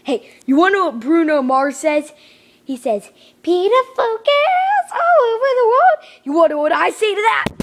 Hey, you want to know what Bruno Mars says? He says, beautiful girls all over the world. You want to know what I say to that?